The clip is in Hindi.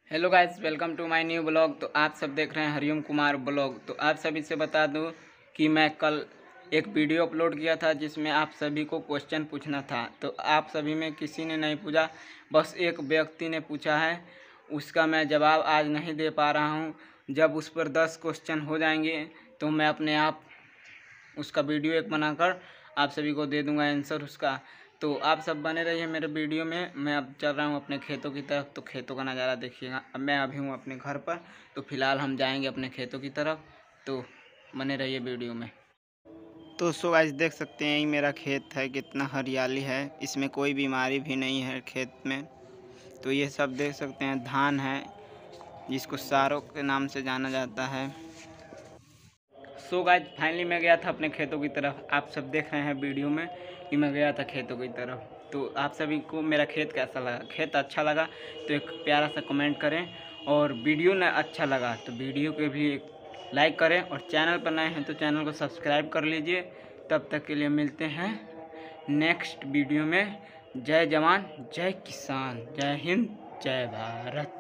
Hello guys, welcome to my new blog. तो आप सब देख रहे हैं हरिओम कुमार ब्लॉग। तो आप सभी से बता दूं कि मैं कल एक वीडियो अपलोड किया था जिसमें आप सभी को क्वेश्चन पूछना था। तो आप सभी में किसी ने नहीं पूछा, बस एक व्यक्ति ने पूछा है। उसका मैं जवाब आज नहीं दे पा रहा हूं। जब उस पर 10 क्वेश्चन हो जाएंगे तो मैं अपने आप उसका वीडियो एक बनाकर आप सभी को दे दूंगा आंसर उसका। तो आप सब बने रहिए मेरे वीडियो में। मैं अब चल रहा हूँ अपने खेतों की तरफ, तो खेतों का नज़ारा देखिएगा। अब मैं अभी हूँ अपने घर पर, तो फिलहाल हम जाएंगे अपने खेतों की तरफ। तो बने रहिए वीडियो में। तो सो गाइस, देख सकते हैं ये मेरा खेत है, कितना हरियाली है, इसमें कोई बीमारी भी नहीं है खेत में। तो ये सब देख सकते हैं धान है, जिसको सारों के नाम से जाना जाता है। सो गाइस, फाइनली मैं गया था अपने खेतों की तरफ। आप सब देख रहे हैं वीडियो में कि मैं गया था खेतों की तरफ। तो आप सभी को मेरा खेत कैसा लगा? खेत अच्छा लगा तो एक प्यारा सा कमेंट करें, और वीडियो ना अच्छा लगा तो वीडियो को भी एक लाइक करें, और चैनल पर नए हैं तो चैनल को सब्सक्राइब कर लीजिए। तब तक के लिए मिलते हैं नेक्स्ट वीडियो में। जय जवान, जय किसान, जय हिंद, जय भारत।